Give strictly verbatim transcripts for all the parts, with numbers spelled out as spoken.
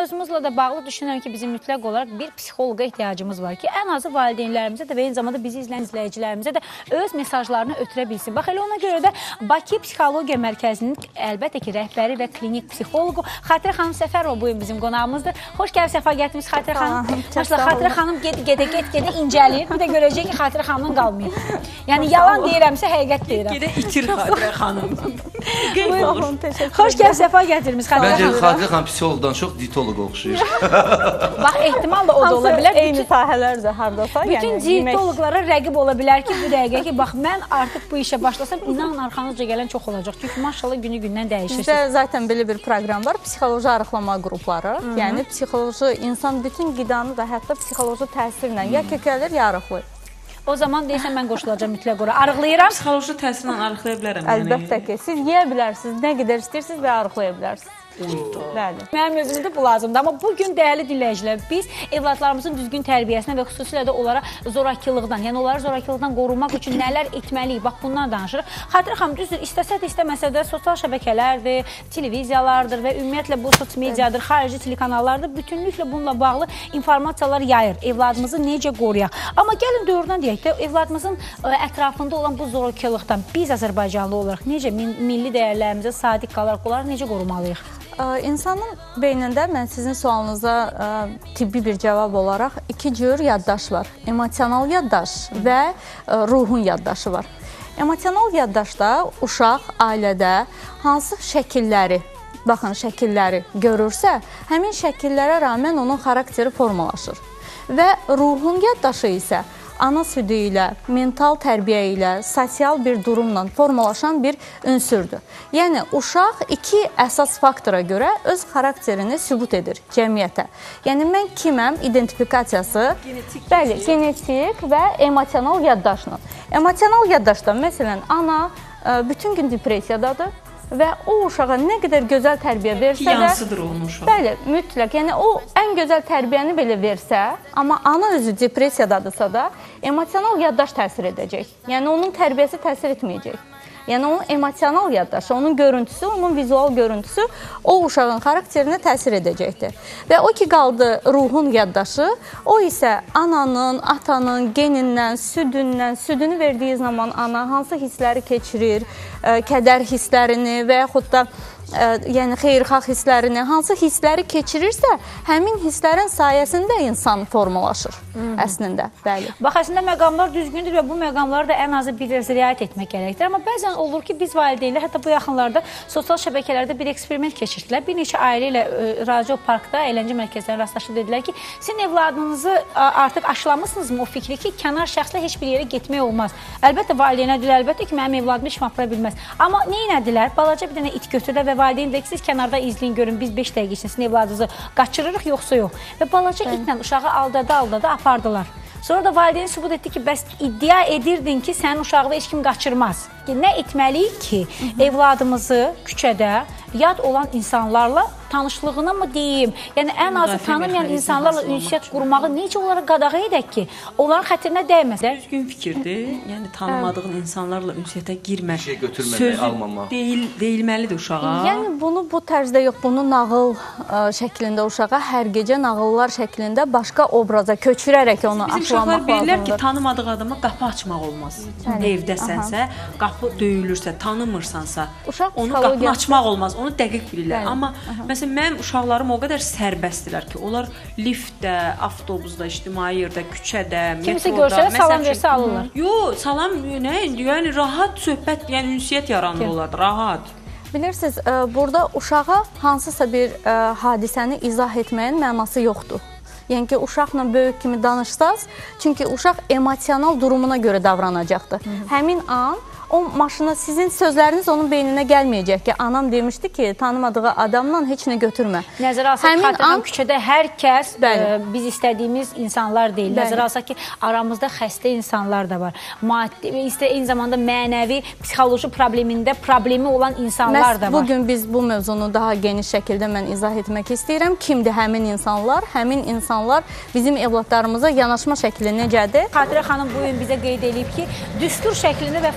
mövzumuzla da bağlı düşünürəm ki, bizim mütləq olaraq bir psixoloqa ehtiyacımız var ki, ən azı valideynlərimizə də və eyni zamanda bizi izləyən izləyicilərimizə də öz mesajlarını ötürə bilsin. Bax, elə ona görə də Bakı Psixologiya Mərkəzinin əlbəttə ki, rəhbəri və klinik psixoloqu Xatirə xanım Səfərova bu gün bizim qonağımızdır. Xoş gəlib, səfa gətirmiş Xatirə xanım. Maşallah, Xatirə xanım gedə-gedə, get-gedə incəliyir. Bir də görəcək ki, Xatirə xanımdan qalmayıb. Yəni, yalan deyirəmsə, həqiqət deyirəm. Gedə itir Xatirə xanım. Buyurun, təşəkkür. Xoş gəlib, səfa gətirmiş Xatirə xanım. Məncə, Xatirə xanım psixologdan çox dietoloq oxşayır. Bax, ehtimal da o da ola bilər. Eyni sahələrdə hardasa. Bütün dietoloqlara rəqib ola bilər ki, bu dəqiqə ki, bax, mən artıq bu işə başlasam, inanın, arxanızca gələn çox olacaq. Çünki maşallah günü-gündən dəyişirsiniz. Bizdə zaten belə bir proqram var, psixoloji arıqlama qrupları. Yəni, psixoloji, insan bütün qidanı da hətta psixoloji təsirlə ya kökəlir, ya arıqlayır. O zaman deyirsən, mən qoşulacam mütləq ora. Arıqlayıram. Psixoloji təsirlə arıqlaya bilərəm. Əlbəttə ki, siz yeyə bilərsiniz, nə qədər istəyirsiniz və arıqlaya bilərsiniz. Bəli. Mənim özümdə bu lazımdır. Amma bugün dəyərli dinləyicilər, biz evladlarımızın düzgün tərbiyəsinə və xüsusilə də onlara zorakılıqdan, yəni onları zorakılıqdan qorunmaq üçün nələr etməliyik? Bax, bundan danışırıq. Xatirə xanım, düzdür, istəsə də istəməsə də sosial şəbəkələrdir, televiziyalardır və ümumiyyətlə bu sosiomediyadır, xarici telekanallardır. Bütünlüklə bununla bağlı informasiyalar yayır. Evladımızı necə qoruyaq? Amma gəlin doğrudan deyək də, evladımızın ətrafında olan bu zorakılıqdan biz Azərbaycanlı olaraq necə milli dəyərlərimizə sadiq qalaraq onları necə qorumalıyıq? İnsanın beynində, mən sizin sualınıza tibbi bir cavab olaraq iki cür yaddaş var. Emosional yaddaş və ruhun yaddaşı var. Emosional yaddaşda uşaq ailədə hansı şəkilləri, baxın, şəkilləri görürsə, həmin şəkillərə rağmen onun xarakteri formalaşır. Və ruhun yaddaşı isə ana südü ilə, mental tərbiyə ilə, sosial bir durumla formalaşan bir ünsürdür. Yəni, uşaq iki əsas faktora görə öz xarakterini sübut edir cəmiyyətə. Yəni, mən kiməm identifikasiyası, genetik, bəli, genetik və emosional yaddaşla. Emosional yaddaşda, məsələn, ana bütün gün depressiyadadır və o uşağa nə qədər gözəl tərbiyə versə də... Yansıdır onun uşağı. Bəli, mütləq. Yəni, o ən gözəl tərbiyəni belə versə, amma ana özü depressiyadadırsa da, emosional yaddaş təsir edəcək. Yəni, onun tərbiyəsi təsir etməyəcək. Yəni, onun emosional yaddaşı, onun görüntüsü, onun vizual görüntüsü o uşağın xarakterinə təsir edəcəkdir. Və o ki, qaldı ruhun yaddaşı, o isə ananın, atanın genindən, südündən, südünü verdiyi zaman ana hansı hissləri keçirir, kədər hisslərini və yaxud da yəni xeyirxah hisslərini, hansı hissləri keçirirsə, həmin hisslərin sayəsində insan formalaşır əslində. Bəli. Bax, əslində məqamlar düzgündür və bu məqamları da ən azı bir riayət etmək gərəkdir. Amma bəzən olur ki, biz valideynlər, hətta bu yaxınlarda sosial şəbəkələrdə bir eksperiment keçirdilər. Bir neçə ailə ilə Radio Parkda, əyləncə mərkəzlərində rastlaşıb dedilər ki, sizin evladınızı artıq aşılamışsınızmı o fikri ki, kənar şəxslə heç bir yerə getmək olmaz. Əlbəttə, valideynlər deyirlər, əlbəttə ki, mənim evladım heç apara bilməz. Amma nə edilər? Balaca bir dənə it götürdülər və valideyn deyək, siz kənarda izləyin, görün, biz beş dəqiqə üçün sizin evladınızı qaçırırıq, yoxsa yox. Və balaca itlə uşağı aldada-aldada apardılar. Sonra da valideyn sübut etdi ki, bəs iddia edirdin ki, sənin uşağı heç kim qaçırmaz. Nə etməliyik ki, evladımızı küçədə yad olan insanlarla tanışlığına mı deyim, yəni ən azı tanımayan insanlarla ünsiyyət qurmağı necə olaraq qadağa edək ki, onların xətrinə dəyməz. Düzgün fikirdir, yəni tanımadığın insanlarla ünsiyyətə girmək, şey götürməmək, almamaq. Deyil, deyilməlidir uşağa. Yəni bunu bu tərzdə yox, bunu nağıl ə, şəklində uşağa hər gecə nağıllar şəklində başqa obraza köçürərək onu aşılamaq lazımdır. Bizim uşaqlar bilirlər ki, tanımadığı adama qapı açmaq olmaz. Evdəsənsə, qapı döyülürsə, tanımırsansa, onu qapını açmaq olmaz. Onu dəqiq bilirlər. Amma məsələn, mənim uşaqlarım o qədər sərbəstdirlər ki, onlar liftdə, avtobusda, ictimai yerdə, küçədə, metroda... Kimisi görsələ salam versə alırlar. Yox, salam, nə, yəni rahat söhbət, yəni ünsiyyət yaranır olardı, rahat. Bilirsiniz, burada uşağa hansısa bir hadisəni izah etməyin mənası yoxdur. Yəni ki, uşaqla böyük kimi danışsaz, çünki uşaq emosional durumuna görə davranacaqdır. Həmin an o maşına, sizin sözləriniz onun beyninə gəlməyəcək ki, anam demişdi ki, tanımadığı adamla heç nə götürmə. Nəzərə alsaq, xatırlam küçədə hər kəs e, biz istədiyimiz insanlar deyil. Bəli. Nəzərə alsaq ki, aramızda xəstə insanlar da var. Maddi, eyni zamanda mənəvi, psixoloji problemində problemi olan insanlar Məs, da var. Bugün biz bu mövzunu daha geniş şəkildə mən izah etmək istəyirəm. Kimdir həmin insanlar? Həmin insanlar bizim evladlarımıza yanaşma şəkli necədir? Xatirə xanım bugün bizə qeyd edib ki, düstur şəklində və formasında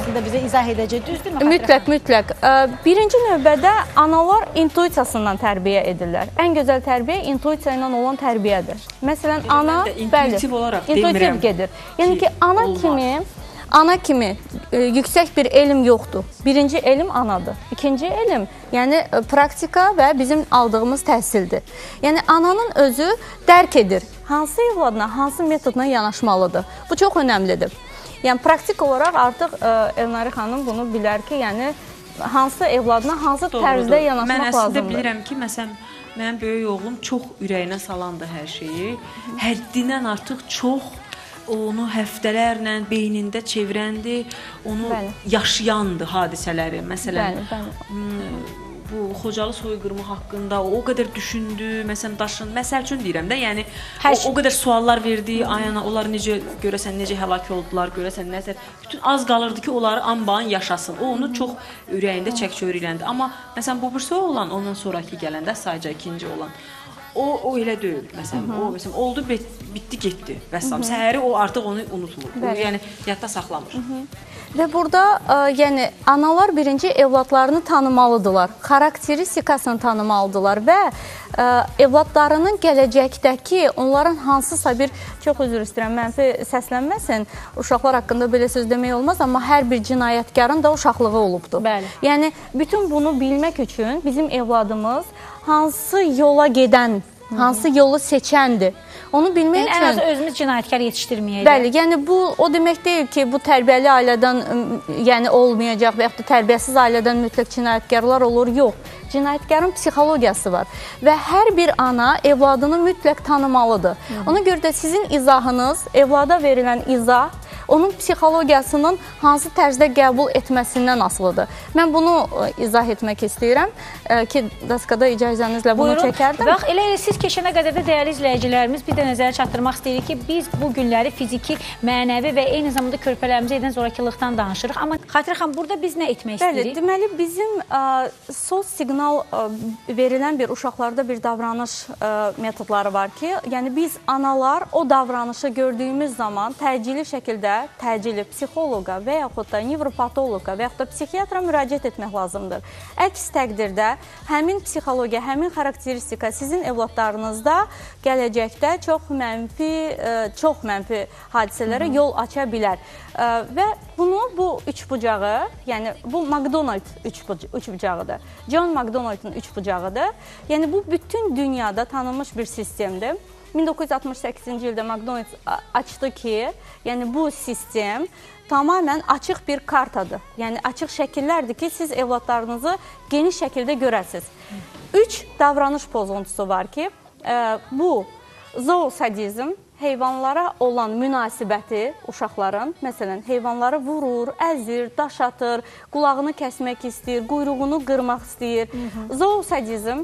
haqqında bizə izah edəcək, düzdürmü? Mütləq, mütləq. Birinci növbədə analar intuisiyasından tərbiyə edirlər. Ən gözəl tərbiyə intuisiya ilə olan tərbiyədir. Məsələn, ana intuitiv olaraq intuitiv gedir. Yəni ki, ana kimi Ana kimi e, yüksək bir elm yoxdur. Birinci elm anadır. İkinci elm, yəni e, praktika və bizim aldığımız təhsildir. Yəni ananın özü dərk edir. Hansı evladına, hansı metodla yanaşmalıdır. Bu çox önəmlidir. Yəni praktik olaraq artıq e, Elnari xanım bunu bilər ki, yəni hansı evladına, hansı tərzdə yanaşmaq lazımdır. Mən əslində bilirəm ki, məsələn, mənim böyük oğlum çox ürəyinə salandı hər şeyi. Həddindən artıq çox onu həftələrlə beynində çevirəndi, onu bəli. yaşayandı hadisələri. Məsələn, bəli, bəli. bu Xocalı soyqırımı haqqında o, o qədər düşündü, məsələn, daşın, məsəl üçün deyirəm də, yəni o, o qədər suallar verdi, ayana, onlar necə, görəsən, necə həlak oldular, görəsən, nəzər, bütün az qalırdı ki, onları anbaan yaşasın. O, onu çox ürəyində çək-çövür eləndi. Amma, məsələn, bu birisi olan, ondan sonraki gələndə, sayca ikinci olan, O, o elə deyil, məsələn, o, məsələn, oldu, bitdi, getdi, vəssalam. Səhəri o artıq onu unutmur, o, yəni yadda saxlamır. Hı -hı. Və burada, ə, yəni, analar birinci evladlarını tanımalıdırlar, xarakteristikasını tanımalıdırlar və ə, evladlarının gələcəkdəki onların hansısa bir, çox üzr istəyirəm, mənfi səslənməsin, uşaqlar haqqında belə söz demək olmaz, amma hər bir cinayətkarın da uşaqlığı olubdur. Bəli. Yəni, bütün bunu bilmək üçün bizim evladımız hansı yola gedən, hansı yolu seçəndir. Onu bilmək yəni, üçün... Ən azı özümüz cinayətkar yetişdirməyəcək. Bəli, yəni bu o demək deyil ki, bu tərbiyəli ailədən yəni, olmayacaq və yaxud da tərbiyəsiz ailədən mütləq cinayətkarlar olur. Yox, cinayətkarın psixologiyası var və hər bir ana evladını mütləq tanımalıdır. Hı -hı. Ona görə də sizin izahınız, evlada verilən izah, onun psixologiyasının hansı tərzdə qəbul etməsindən asılıdır. Mən bunu izah etmək istəyirəm ki, daskada icazənizlə bunu Buyurun. çəkərdim. Bax, elə elə siz keçənə qədər də dəyərli izləyicilərimiz bir də nəzərə çatdırmaq istəyirik ki, biz bu günləri fiziki, mənəvi və eyni zamanda körpələrimizə edən zorakılıqdan danışırıq. Amma Xatirə xanım, burada biz nə etmək Bəli, istəyirik? Deməli, bizim ə, sos siqnal ə, verilən bir uşaqlarda bir davranış ə, metodları var ki, yəni biz analar o davranışı gördüyümüz zaman təcili şəkildə təcili psixoloqa və yaxud da nevropatoloqa və yaxud da psixiatra müraciət etmək lazımdır. Əks təqdirdə həmin psixologiya, həmin xarakteristika sizin evladlarınızda gələcəkdə çox mənfi, çox mənfi hadisələrə yol aça bilər. Və bunu bu üçbucağı, yəni bu McDonald üçbucağıdır. John McDonald'ın üçbucağıdır. Yəni bu bütün dünyada tanınmış bir sistemdir. min doqquz yüz altmış səkkizinci ildə McDonald's açdı ki, yəni bu sistem tamamən açıq bir kartadır. Yəni açıq şəkillərdir ki, siz evladlarınızı geniş şəkildə görəsiniz. Üç davranış pozuntusu var ki, bu zoosadizm, heyvanlara olan münasibəti uşaqların, məsələn, heyvanları vurur, əzir, daş atır, qulağını kəsmək istəyir, quyruğunu qırmaq istəyir. Zoosadizm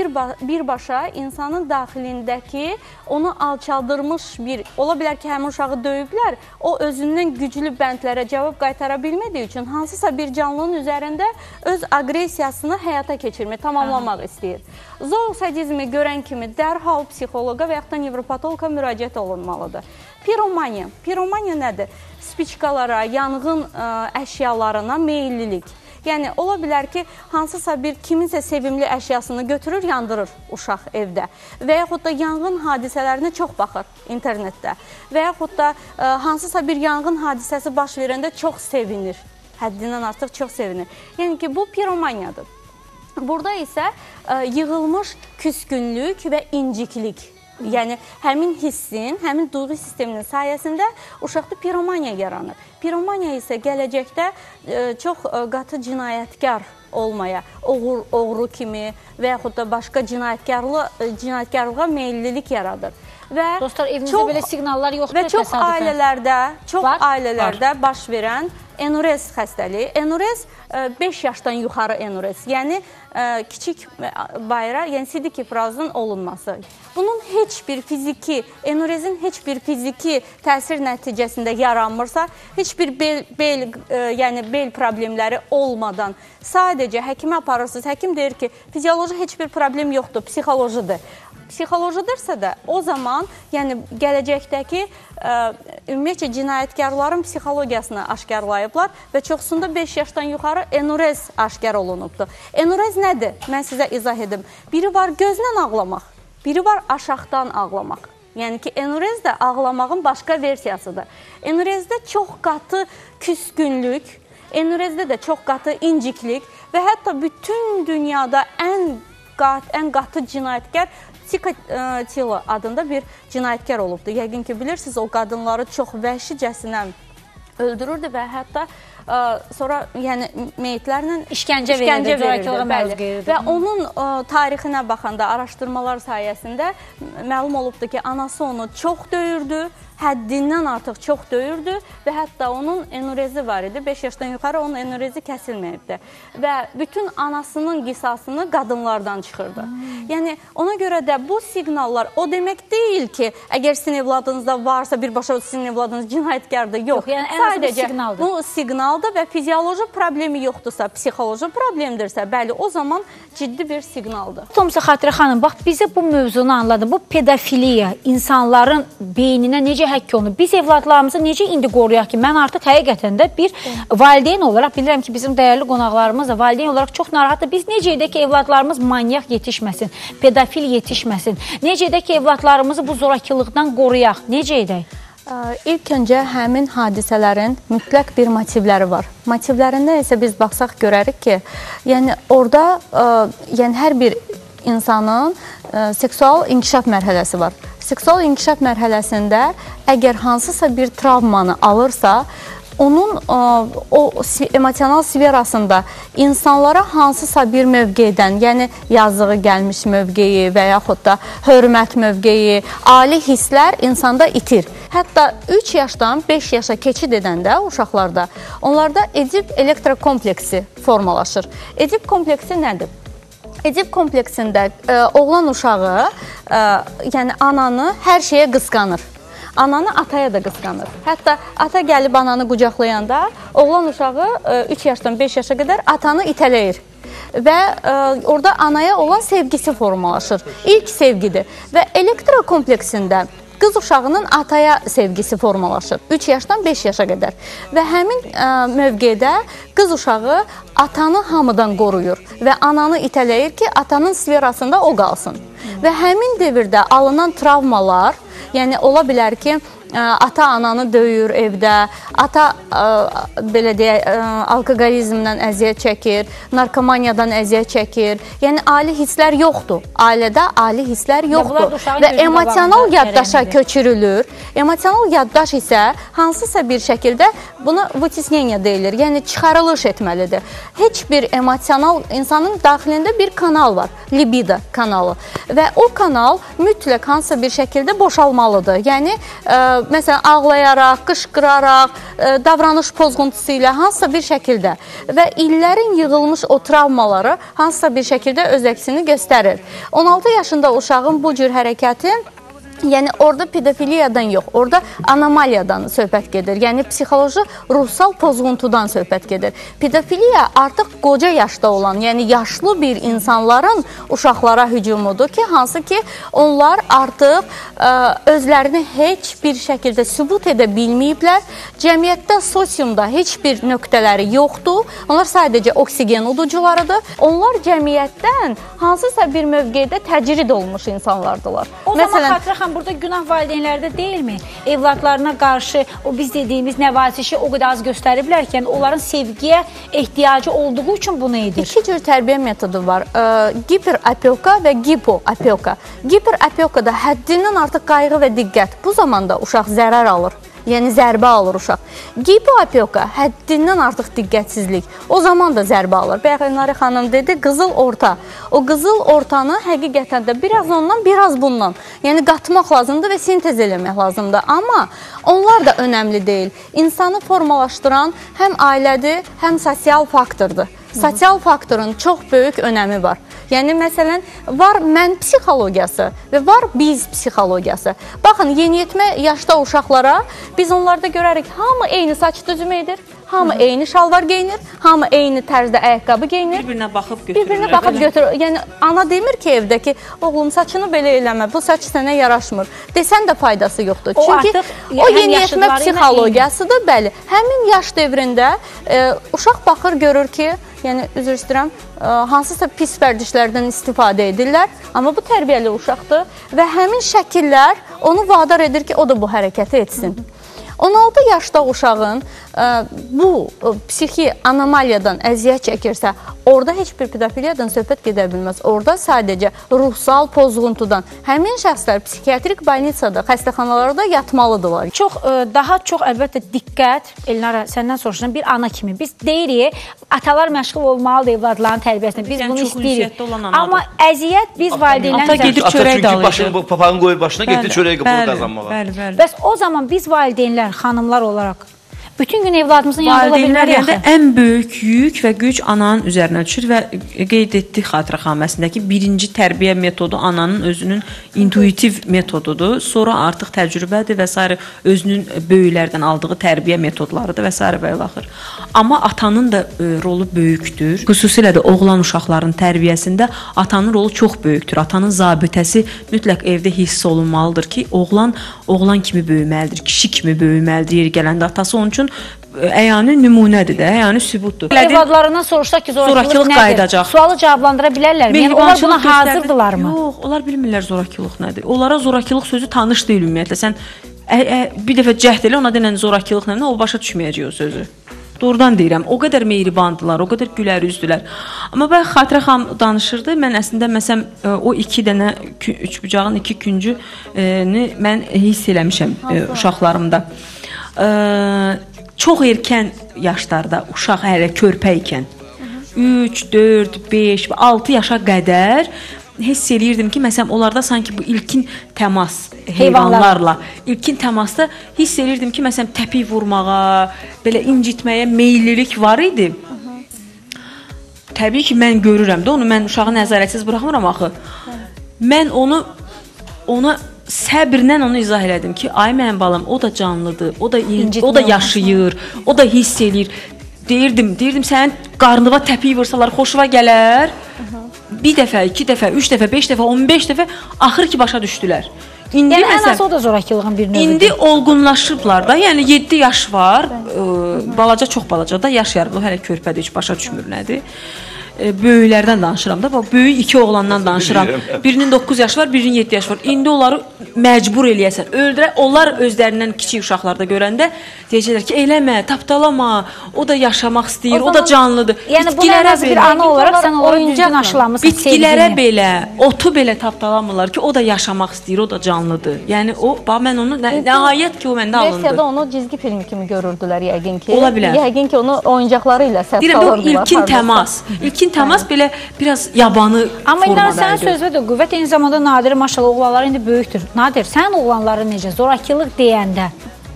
birbaşa insanın daxilindəki onu alçaldırmış bir, ola bilər ki, həmin uşağı döyüblər, o özündən güclü bəndlərə cavab qaytara bilmədiyi üçün hansısa bir canlının üzərində öz aqressiyasını həyata keçirmək, tamamlamaq istəyir. Zoosadizmi görən kimi dərhal psixoloqa və yaxud da nevropatoloqa müraciət olunmalıdır. Piromaniya. Piromaniya nədir? Spiçkalara, yanğın ə, əşyalarına meyillilik. Yəni, ola bilər ki, hansısa bir kiminsə sevimli əşyasını götürür, yandırır uşaq evdə. Və yaxud da yanğın hadisələrinə çox baxır internetdə. Və yaxud da ə, hansısa bir yanğın hadisəsi baş verəndə çox sevinir. Həddindən artıq çox sevinir. Yəni ki, bu piromaniyadır. Burada isə ə, yığılmış küskünlük və inciklik. Yəni, həmin hissin, həmin duyğu sisteminin sayəsində uşaqda piromaniya yaranır. Piromaniya isə gələcəkdə e, çox e, qatı cinayətkar olmaya, oğur, oğru kimi və yaxud da başqa cinayətkarlı, cinayətkarlığa meyillilik yaradır. Və dostlar, evinizdə belə siqnallar yoxdur. Və çox ailələrdə, çox var? ailələrdə var. baş verən enurez xəstəliyi. Enurez beş yaşdan yuxarı enurez, yəni kiçik bayra, yəni sidik ifrazının olunması. Bunun heç bir fiziki, enurezin heç bir fiziki təsir nəticəsində yaranmırsa, heç bir bel, bel, yəni bel problemləri olmadan sadəcə həkimə aparırsınız. Həkim deyir ki, fizioloji heç bir problem yoxdur, psixolojidir. psixolojidırsa da o zaman, yəni gələcəkdəki ə, ümumiyyətcə cinayətkarların psixologiyasını aşkarlayıblar və çoxsunda beş yaşdan yuxarı enurez aşkar olunubdur. Enurez nədir? Mən sizə izah edim. Biri var gözlə ağlamaq, biri var aşağıdan ağlamaq. Yəni ki, enurez də ağlamağın başqa versiyasıdır. Enurezdə çox qatı küskünlük, enurezdə də çox qatı inciklik və hətta bütün dünyada ən qat, ən qatı cinayətkar Çikatilo adında bir cinayətkar olubdur. Yəqin ki, bilirsiniz, o qadınları çox vəhşicəsinə öldürürdü və hətta ə, sonra yəni meyitlərlə işgəncə verirdi, zorakılığa məruz qoyurdu. Və onun ə, tarixinə baxanda, araşdırmalar sayəsində məlum olubdur ki, anası onu çox döyürdü, həddindən artıq çox döyürdü və hətta onun enurezi var idi. beş yaşdan yuxarı onun enurezi kəsilməyibdi. Və bütün anasının qisasını qadınlardan çıxırdı. Hmm. Yəni, ona görə də bu siqnallar o demək deyil ki, əgər sizin evladınızda varsa, birbaşa sizin evladınız cinayətkardır. Yox, Yox yəni, ən azı bu siqnaldır. Bu siqnaldır və fizioloji problemi yoxdursa, psixoloji problemdirsə, bəli, o zaman ciddi bir siqnaldır. Tomsa Xatirə xanım, bax, bizə bu mövzunu anladı. Bu pedofiliya insanların beyninə necə həkk olunur? Biz evladlarımızı necə indi qoruyaq ki? Mən artıq həqiqətən də bir valideyn olaraq, bilirəm ki, bizim dəyərli qonaqlarımız da valideyn olaraq çox narahatdır. Biz necə edək ki, evladlarımız manyak yetişməsin, pedofil yetişməsin? Necə edək ki, evladlarımızı bu zorakılıqdan qoruyaq? Necə edək? İlk öncə həmin hadisələrin mütləq bir motivləri var. Motivlərində isə biz baxsaq görərik ki, yəni orada ə, yəni hər bir insanın ə, seksual inkişaf mərhələsi var. Seksual inkişaf mərhələsində əgər hansısa bir travmanı alırsa, onun ə, o emosional sferasında insanlara hansısa bir mövqedən, yəni yazığı gəlmiş mövqeyi və yaxud da hörmət mövqeyi, ali hisslər insanda itir. Hətta üç yaşdan beş yaşa keçid edəndə uşaqlarda, onlarda Edip elektrokompleksi formalaşır. Edip kompleksi nədir? Edip kompleksində ə, oğlan uşağı, ə, yəni ananı hər şeyə qısqanır. Ananı ataya da qısqanır. Hətta ata gəlib ananı qucaqlayanda, oğlan uşağı üç yaşdan beş yaşa qədər atanı itələyir. Və ə, orada anaya olan sevgisi formalaşır. İlk sevgidir. Və elektrokompleksində qız uşağının ataya sevgisi formalaşır. üç yaşdan beş yaşa qədər. Və həmin ə, mövqedə qız uşağı atanı hamıdan qoruyur və ananı itələyir ki, atanın sferasında o qalsın. Və həmin devirdə alınan travmalar, yəni ola bilər ki, ata ananı döyür evdə, ata ə, belə deyək, ə, alkoqolizmdən əziyyət çəkir, narkomaniyadan əziyyət çəkir. Yəni ali hisslər yoxdur. Ailədə ali hisslər yoxdur və emosional yaddaşa köçürülür. Emosional yaddaş isə hansısa bir şəkildə buna vıtisneniya deyilir. Yəni çıxarılış etməlidir. Heç bir emosional insanın daxilində bir kanal var, libido kanalı və o kanal mütləq hansısa bir şəkildə boşalmalıdır. Yəni ə, məsələn, ağlayaraq, qışqıraraq, davranış pozğuntusu ilə hansısa bir şəkildə və illərin yığılmış o travmaları hansısa bir şəkildə öz əksini göstərir. on altı yaşında uşağın bu cür hərəkəti, yəni orada pedofiliyadan yox, orada anomaliyadan söhbət gedir. Yəni psixoloji, ruhsal pozğuntudan söhbət gedir. Pedofiliya artıq qoca yaşda olan, yəni yaşlı bir insanların uşaqlara hücumudur ki, hansı ki onlar artıq ə, özlərini heç bir şəkildə sübut edə bilməyiblər. Cəmiyyətdə, sosiumda heç bir nöqtələri yoxdur. Onlar sadəcə oksigen uducularıdır. Onlar cəmiyyətdən hansısa bir mövqedə təcrid olmuş insanlardılar. O Məsələn, zaman Xatirə xanım, burada günah valideynlərdə deyilmi? Evladlarına qarşı o biz dediyimiz nəvazişi o qədər az göstəriblər ki, yəni onların sevgiyə ehtiyacı olduğu üçün bunu edir. İki cür tərbiyə metodu var. E, Hiperopeka və gipoopeka. Hiperopekada həddindən artıq qayğı və diqqət. Bu zamanda uşaq zərər alır. Yəni zərbə alır uşaq. Gipoopeka həddindən artıq diqqətsizlik. O zaman da zərbə alır. Bayaq Elnarə xanım dedi, qızıl orta. O qızıl ortanı həqiqətən də biraz ondan, biraz bundan. Yəni qatmaq lazımdır və sintez eləmək lazımdır. Amma onlar da önəmli deyil. İnsanı formalaşdıran həm ailədir, həm sosial faktordur. Sosial faktorun çox böyük önəmi var. Yəni, məsələn, var mən psixologiyası və var biz psixologiyası. Baxın, yeniyetmə yaşda uşaqlara biz onlarda görərik, hamı eyni saç düzümü edir, Hamı eyni şalvar geyinir, hamı eyni tərzdə ayaqqabı geyinir. Bir-birinə baxıb götürürlər. Bir-birinə baxıb götürür. Yəni ana demir ki, evdə ki, oğlum saçını belə eləmə, bu saç sənə yaraşmır. Desən də faydası yoxdur. O Çünki artıq o həm yeniyetmə yaşlıları ilə psixologiyasıdır, bəli. Həmin yaş dövründə e, uşaq baxır, görür ki, yəni üzr istəyirəm, e, hansısa pis vərdişlərdən istifadə edirlər, amma bu tərbiyəli uşaqdır və həmin şəkillər onu vadar edir ki, o da bu hərəkəti etsin. on altı yaşda uşağın ə, bu ə, psixi anomaliyadan əziyyət çəkirsə, orada heç bir pedofiliyadan söhbət gedə bilməz. Orada sadəcə ruhsal pozğuntudan həmin şəxslər psixiatrik balnisada, xəstəxanalarda yatmalıdırlar. Çox ə, daha çox əlbəttə diqqət Elnara səndən soruşuram bir ana kimi. Biz deyirik, atalar məşğul olmalıdır evladların tərbiyəsində. Biz Yəni, bunu çox istəyirik. ünsiyyətli olan anadır. Amma əziyyət biz valideynlər Ata gedir Ata çörək çünki dalıydı. başını bu papağını qoyur başına, getdi çörək qapını qazanmağa. Bəli, bəli. Bəs o zaman biz valideynlər, xanımlar olaraq bütün gün evladımızın yanında ola Valideynlər bilmərik yanında axı. ən böyük yük və güc ananın üzərinə düşür və qeyd etdik xatirəxanəsindəki birinci tərbiyə metodu ananın özünün intuitiv metodudur. Sonra artıq təcrübədir və s. özünün böyüklərdən aldığı tərbiyə metodlarıdır və s. və ilaxır. Amma atanın da e, rolu böyükdür. Xüsusilə də oğlan uşaqların tərbiyəsində atanın rolu çox böyükdür. Atanın zabitəsi mütləq evdə hiss olunmalıdır ki, oğlan oğlan kimi böyüməlidir, kişi kimi böyüməlidir. Yeri gələndə atası onun üçün əyani nümunədir də, əyani sübutdur. Evladlarından soruşsaq ki, zorakılıq Zorakılıq nədir? qayıdacaq. Sualı cavablandıra bilərlərmi? Yəni onlar buna Mehribançılıq hazırdırlarmı? Yox, onlar bilmirlər zorakılıq nədir. Onlara zorakılıq sözü tanış deyil ümumiyyətlə. Sən ə, ə, bir dəfə cəhd elə ona denən zorakılıq nədir, o başa düşməyəcək o sözü. Doğrudan deyirəm, o qədər mehribandılar, o qədər gülər üzdülər. Amma bax Xatirə xanım danışırdı. Mən əslində məsələn o iki dənə üç bucağın iki küncünü mən hiss eləmişəm ə, uşaqlarımda. Ə, çox erkən yaşlarda uşaq hələ körpə ikən üç, dörd, beş, altı yaşa qədər hiss eləyirdim ki, məsələn, onlarda sanki bu ilkin təmas heyvanlarla, ilkin təmasda hiss eləyirdim ki, məsələn, təpik vurmağa, belə incitməyə meyillilik var idi. Təbii ki, mən görürəm də onu, mən uşağı nəzarətsiz buraxmıram axı. Mən onu, ona səbrlə onu izah elədim ki, ay mənim balam, o da canlıdır, o da, o da yaşayır, o da hiss eləyir. Deyirdim, deyirdim, sənin qarnıva təpik vursalar xoşuna gələr. Bir dəfə, iki dəfə, üç dəfə, beş dəfə, on beş dəfə axır ki, başa düşdülər. İndi yəni məsələn, ən azı o da zorakılığın bir növüdür. İndi olgunlaşıblar da, yəni yeddi yaş var, ə, balaca çox balaca da yaşayar, bu hələ körpədir, heç başa düşmür nədir. Böyüklərdən danışıram da, bax, böyük iki oğlandan danışıram. Birinin doqquz yaşı var, birinin yeddi yaşı var. İndi onları məcbur eləyəsən, öldürə. Onlar özlərindən kiçik uşaqlarda görəndə deyəcəklər ki, eləmə, tapdalama, o da yaşamaq istəyir, o, zaman, o da canlıdır. Yəni bunu ən azı bir ana olaraq sən onlara düzgün aşılamısın. Bitkilərə belə, otu belə tapdalamırlar ki, o da yaşamaq istəyir, o da canlıdır. Yəni o, bax, mən onu, nə, nəhayət ki, o məndə alındı. Versiyada onu cizgi filmi kimi görürdülər yəqin ki. Ola bilər. Yəqin ki, onu oyuncaqları ilə səs salırdılar. salırdılar. Deyirəm, bu ilkin təmas. İlkin təmas belə biraz yabanı amma formada indi sənin sözvə də qüvvət, eyni zamanda Nadir maşallah oğlanlar indi böyükdür. Nadir, sənin oğlanların necə? Zorakılıq deyəndə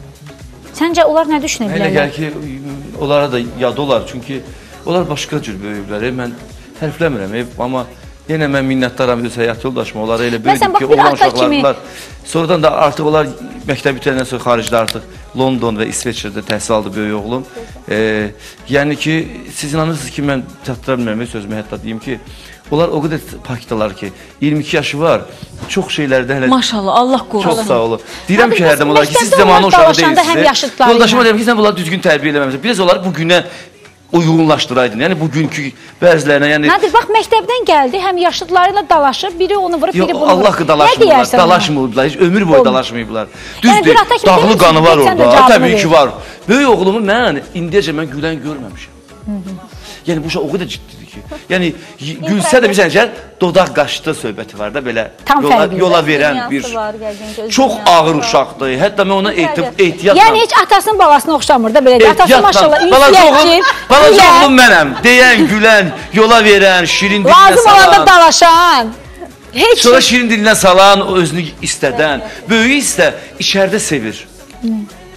səncə onlar nə düşünə bilərlər? Elə gəlir ki, onlara da yad olar, çünki onlar başqa cür böyüklər. Mən tərifləmirəm, amma yenə mən minnətdaram öz həyat yoldaşıma, onlara elə böyüdüm ki, oğlan uşaqlardılar. Sonradan da artıq onlar məktəb bitəndən sonra xaricdə artıq London və İsveçrədə təhsil aldı böyük oğlum. E, yəni ki, siz inanırsınız ki, mən çatdıra bilmirəm, sözümü hətta deyim ki, onlar o qədər pakdalar ki, iyirmi iki yaşı var, çox şeylərdə hələ... Maşallah, Allah qorusun. Çox sağ olun. Deyirəm ki, hərdən onlar ki, siz zamanı uşağı deyilsiniz. Yoldaşıma deyirəm ki, sən bunları düzgün tərbiyə eləməmişsən. Biraz onları bu günə uyğunlaşdıraydın. Yəni bugünkü bəzilərinə, yəni Nadir, bax məktəbdən gəldi, həm yaşıdları ilə dalaşır, biri onu vurub, biri bunu vurub. Allah ki, dalaşmırlar, dalaşmırlar, heç ömür boyu dalaşmayıblar. Düzdür, dağlı qanı var orada, təbii ki var. Böyük oğlumu mən indiyəcə mən gülən görməmişəm. Yəni bu uşaq o qədər ciddidir ki, yəni gülsə də bir sənəcər dodaq qaşdı söhbəti var da belə yola, yola verən bir çox ağır uşaqdır. Hətta mən ona ehtiyatla... Yəni heç atasının balasına oxşamır da belə. Atası maşallah ünsiyyətçi. Balaca oğlum mənəm, deyən, gülən, yola verən, şirin dilinə salan. Lazım olanda dalaşan. Sonra şirin dilinə salan, özünü istədən. Böyüyü isə içərdə sevir.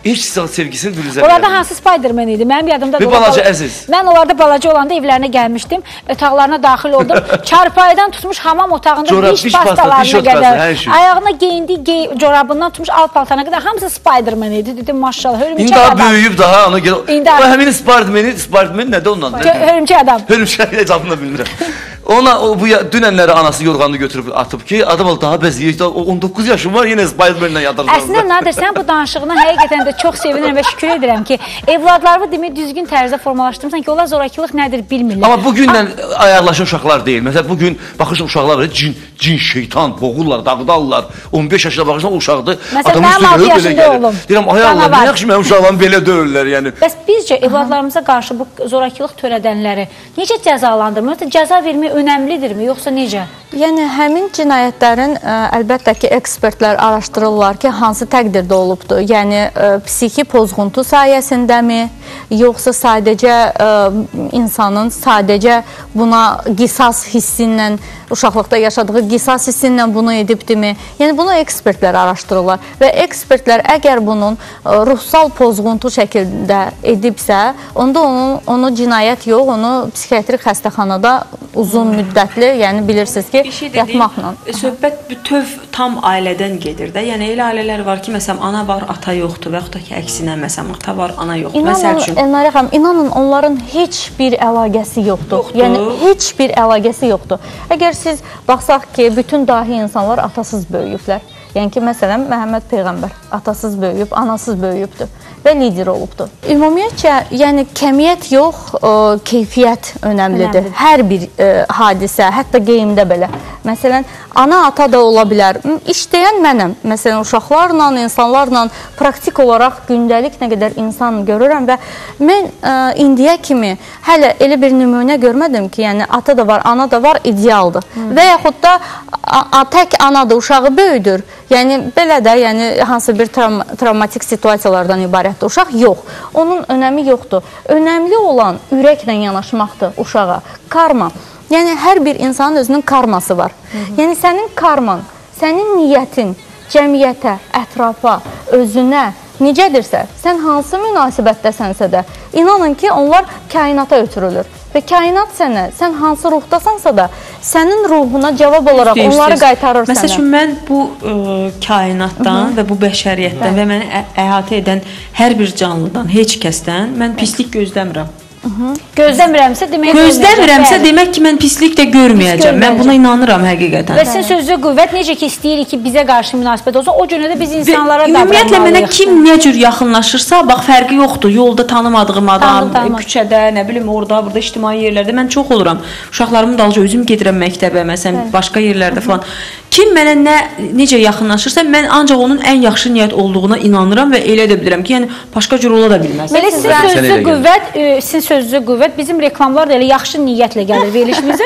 İlk sevgisini bürüzə Onlarda hansı Spiderman idi? Mənim yadımda Bir balaca əziz. Mən onlarda balaca olanda evlərinə gəlmişdim. Otaqlarına daxil oldum. Çarpayıdan tutmuş hamam otağında Corab, diş diş pasta, pastalarına diş otkası, qədər. hər şey. Ayağına geyindiyi gey corabından tutmuş alt paltana qədər hamısı Spiderman idi. Dedim maşallah. İndi Hörümçək daha adam. böyüyüb daha ona görə. İndi O artıq- həmin Spiderman, Spiderman nədir ondan? Hörümçək adam. Hörümçək hesabını bilmirəm. Ona o bu ya- dünənləri anası yorğanını götürüb atıb ki, adam ol daha bəzəyir. O on doqquz yaşım var, yenə Spiderman-lə yadırsan. Əslində Nadir, sən bu danışığına həqiqətən də çox sevinirəm və şükür edirəm ki, evladlarımı demək düzgün tərzdə formalaşdırmısan ki, onlar zorakılıq nədir bilmirlər. Amma bu günlə ayaqlaşan uşaqlar deyil. Məsələn, bu gün baxırsan uşaqlar var, cin, cin, şeytan, boğurlar, dağıdarlar. on beş yaşında baxırsan o uşaqdır. Məsələn, adamın mənim üstünə altı belə yaşında gəlir. oğlum. Deyirəm, ay Allah, Canavar. nə yaxşı mənim uşaqlarım belə döyürlər, yəni. Bəs bizcə evladlarımıza qarşı bu zorakılıq törədənləri necə cəzalandırmaq? Ümumiyyətlə cəza vermək önəmlidirmi, yoxsa necə? Yəni həmin cinayətlərin ə, əlbəttə ki, ekspertlər araşdırırlar ki, hansı təqdirdə olubdur. Yəni ə, psixi pozğuntu sayəsindəmi, yoxsa sadəcə ə, insanın sadəcə buna qisas hissi ilə, uşaqlıqda yaşadığı qisas hissi ilə bunu edibdimi? Yəni bunu ekspertlər araşdırırlar və ekspertlər əgər bunun ə, ruhsal pozğuntu şəkildə edibsə, onda onun onu cinayət yox, onu psixiatrik xəstəxanada uzun müddətli, yəni bilirsiniz ki, Bir şey dediyim, yatmaqla. söhbət bütöv tam ailədən gedir də. Yəni elə ailələr var ki, məsələn, ana var, ata yoxdur və yaxud da ki, əksinə, məsələn, ata var, ana yoxdur. Məsəl İnanın, üçün. Elnarə xanım, inanın onların heç bir əlaqəsi yoxdur. Yoxdur. Yəni heç bir əlaqəsi yoxdur. Əgər siz baxsaq ki, bütün dahi insanlar atasız böyüyüblər. Yəni ki, məsələn, Məhəmməd Peyğəmbər atasız böyüyüb, anasız böyüyübdür və lider olubdur. Ümumiyyətcə, yəni kəmiyyət yox, ə, keyfiyyət önəmlidir. Önəmlidir. Hər bir ə, hadisə, hətta geyimdə belə. Məsələn, ana, ata da ola bilər. İşləyən mənəm. Məsələn, uşaqlarla, insanlarla praktik olaraq gündəlik nə qədər insan görürəm və mən ə, indiyə kimi hələ elə bir nümunə görmədim ki, yəni ata da var, ana da var, idealdır. Hmm. Və yaxud da a, a, tək anadır, uşağı böyüdür. Yəni belə də, yəni hansı bir travma, travmatik situasiyalardan ibarətdir. Uşaq yox. Onun önəmi yoxdur. Önəmli olan ürəklə yanaşmaqdır uşağa. Karma. Yəni hər bir insanın özünün karması var. Hı -hı. Yəni sənin karman, sənin niyyətin cəmiyyətə, ətrafa, özünə necədirsə, sən hansı münasibətdəsənsə də, inanın ki, onlar kainata ötürülür. Və kainat sənə, sən hansı ruhdasansa da, sənin ruhuna cavab olaraq Deyirsiniz. onları qaytarır sənə. Məsəl üçün, mən bu ə, kainatdan Hı -hı. və bu bəşəriyyətdən Bəli. və məni ə, əhatə edən hər bir canlıdan, heç kəsdən mən pislik gözləmirəm. Gözləmirəmsə demək Gözləmirəmsə demək ki, mən pislik də görməyəcəm. Mən buna inanıram həqiqətən. Və sizin sözlü qüvvət necə ki istəyirik ki, bizə qarşı münasibət olsa, o günə də biz insanlara davranmalıyıq. Ümumiyyətlə mənə kim nə cür yaxınlaşırsa, bax fərqi yoxdur. Yolda tanımadığım adam, Tanıdım, küçədə, nə bilim, orada, burada ictimai yerlərdə mən çox oluram. Uşaqlarımın dalınca özüm gedirəm məktəbə, məsələn, Bəli. başqa yerlərdə falan. Kim mənə nə necə yaxınlaşırsa, mən ancaq onun ən yaxşı niyyət olduğuna inanıram və elə də bilirəm ki, yəni başqa cür ola da bilməz. Belə sizin sözlü qüvvət, e, sizin sözlü qüvvət bizim reklamlar da elə yaxşı niyyətlə gəlir verilişimizə.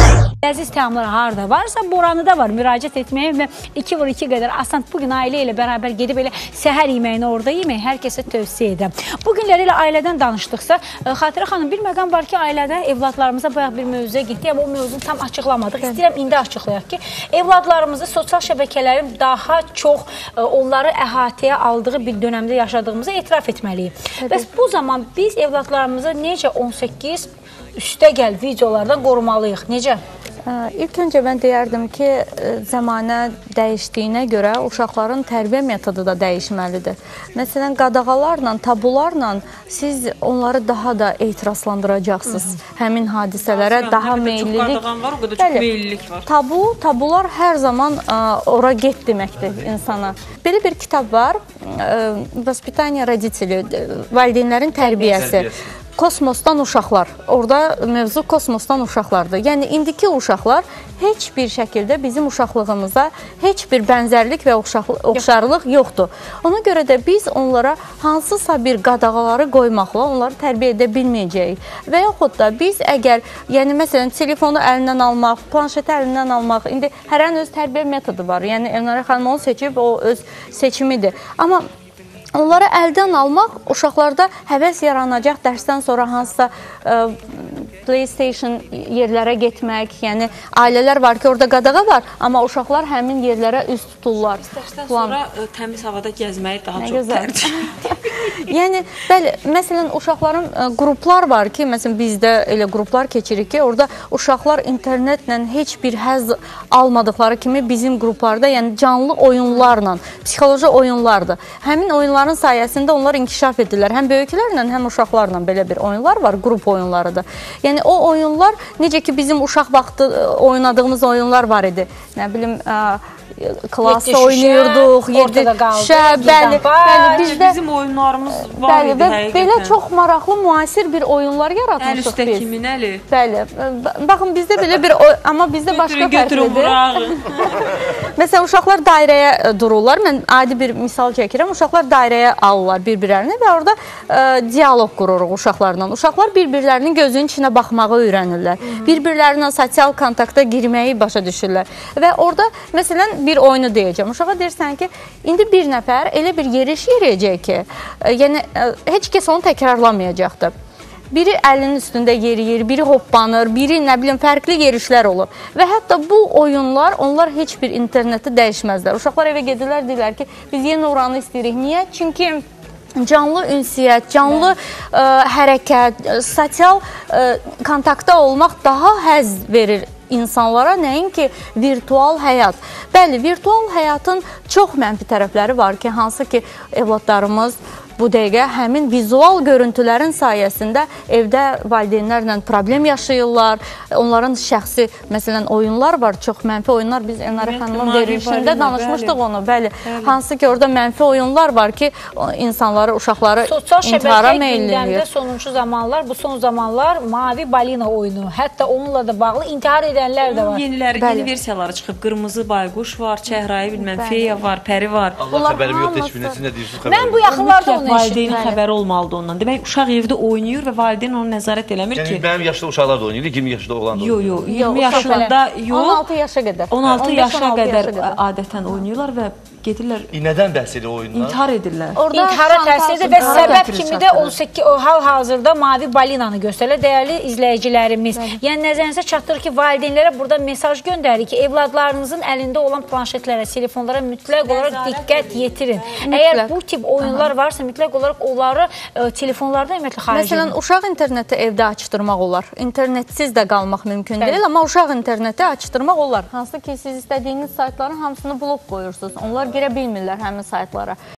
Əziz təamlar harda varsa, Boranıda var. Müraciət etməyə və iki vur iki qədər asan bugün ailə ilə bərabər gedib elə səhər yeməyini orada yemək hər kəsə tövsiyə edirəm. Bu günləri ilə ailədən danışdıqsa, Xatirə xanım, bir məqam var ki, ailədə evladlarımıza bayaq bir mövzuya getdik, amma o mövzunu tam açıqlamadıq. İstəyirəm indi açıqlayaq ki, evladlarımızı sosial şəbəkələrin daha çox onları əhatəyə aldığı bir dönəmdə yaşadığımızı etiraf etməliyik. Bəs bu zaman biz evladlarımızı necə on səkkiz üstə gəl videolardan qorumalıyıq? Necə? İlk öncə mən deyərdim ki, zəmanə dəyişdiyinə görə uşaqların tərbiyə metodu da dəyişməlidir. Məsələn, qadağalarla, tabularla siz onları daha da etirazlandıracaqsınız. Həmin hadisələrə Aslında, daha nə meyillilik. Çox qadağan var, o qədər çox meyillilik var. Tabu, tabular hər zaman ə, ora get deməkdir insana. Belə bir kitab var, Vaspitание родителей, valideynlərin tərbiyəsi. tərbiyəsi. Kosmosdan uşaqlar. Orada mövzu kosmosdan uşaqlardır. Yəni, indiki uşaqlar heç bir şəkildə bizim uşaqlığımıza heç bir bənzərlik və oxşarlıq yoxdur. Ona görə də biz onlara hansısa bir qadağaları qoymaqla onları tərbiyə edə bilməyəcəyik. Və yaxud da biz əgər, yəni məsələn, telefonu əlindən almaq, planşeti əlindən almaq, indi hərənin öz tərbiyə metodu var. Yəni, Elnarə xanım onu seçib, o öz seçimidir. Amma onları əldən almaq uşaqlarda həvəs yaranacaq, dərsdən sonra hansısa ə, PlayStation yerlərə getmək, yəni ailələr var ki, orada qadağa var, amma uşaqlar həmin yerlərə üst tuturlar. Dərsdən sonra ə, təmiz havada gəzməyi daha Nə çox gözəl. tərcih. Yəni, bəli, məsələn, uşaqların ə, qruplar var ki, məsələn, bizdə elə qruplar keçirik ki, orada uşaqlar internetlə heç bir həzz almadıqları kimi bizim qruplarda, yəni canlı oyunlarla, psixoloji oyunlardır. Həmin oyunların sayəsində onlar inkişaf edirlər. Həm böyüklərlə, həm uşaqlarla belə bir oyunlar var, qrup oyunlarıdır. Yəni, o oyunlar, necə ki, bizim uşaq vaxtı oynadığımız oyunlar var idi. Nə bilim, ə, klassa oynayırdıq, yedi şişə, bəli, bəli, bizdə bizim oyunlarımız var bəli, idi və həqiqətən. belə çox maraqlı, müasir bir oyunlar yaratmışıq biz. Əl üstə kimin əli? Bəli, baxın bizdə belə bir, amma bizdə başqa fərqlidir. Məsələn, uşaqlar dairəyə dururlar, mən adi bir misal çəkirəm, uşaqlar dairəyə alırlar bir-birlərini və orada ə, diyaloq qururuq uşaqlarla. Uşaqlar bir-birlərinin gözünün içinə baxmağı öyrənirlər, bir-birlərinə sosial kontakta girməyi başa düşürlər və orada, məsələn, bir oyunu deyəcəm. Uşağa deyirsən ki, indi bir nəfər elə bir yeriş yeriyəcək ki, yəni heç kəs onu təkrarlamayacaqdır. Biri əlinin üstündə yeriyir, biri hoppanır, biri nə bilim fərqli yerişlər olur. Və hətta bu oyunlar, onlar heç bir interneti dəyişməzlər. Uşaqlar evə gedirlər, deyirlər ki, biz yeni oranı istəyirik. Niyə? Çünki canlı ünsiyyət, canlı ə, hərəkət, sosial ə, kontaktda olmaq daha həzz verir insanlara, nəinki virtual həyat. Bəli, virtual həyatın çox mənfi tərəfləri var ki, hansı ki, evladlarımız bu dəqiqə həmin vizual görüntülərin sayəsində evdə valideynlərlə problem yaşayırlar. Onların şəxsi, məsələn, oyunlar var, çox mənfi oyunlar. Biz Elnarə xanımın verilişində danışmışdıq onu, bəli. Hansı ki, orada mənfi oyunlar var ki, insanları, uşaqları intihara meyil edir. Sosial şəbəkə gündəmdə sonuncu zamanlar, bu son zamanlar mavi balina oyunu, hətta onunla da bağlı intihar edənlər də var. Yeniləri, yeni versiyaları çıxıb. Qırmızı bayquş var, çəhrayı, bilməm, feya var, pəri var. Allah xəbərim yoxdur, heç bir nəsə nə deyirsiniz xəbərim. Mən bu yaxınlarda onu Valideynin xəbəri olmalıdır ondan. Demək, uşaq evdə oynayır və valideyn onu nəzarət eləmir ki... Yəni, mənim yaşlı uşaqlar da oynayır, iyirmi yaşında olan da oynayır. Yox, yox, iyirmi yaşında yox. on altı yaşa qədər. on altı yaşa qədər adətən oynayırlar və gedirlər... Nədən bəhs edir oyunlar? İntihar edirlər. İntihara təsir edir və səbəb kimi də on səkkiz hal-hazırda mavi balinanı göstərir. Dəyərli izləyicilərimiz, yəni nəzərinizə çatdırır ki, valideynlərə burada mesaj göndərir ki, evladlarınızın əlində olan planşetlərə, telefonlara mütləq olaraq diqqət yetirin. Əgər bu tip oyunlar varsa, mütləq olaraq onları ə, telefonlarda ümumiyyətlə xarici. Məsələn, uşaq interneti evdə açdırmaq olar. İnternetsiz də qalmaq mümkün deyil, amma uşaq interneti açdırmaq olar. Hansı ki, siz istədiyiniz saytların hamısını blok qoyursunuz. Onlar girə bilmirlər həmin saytlara.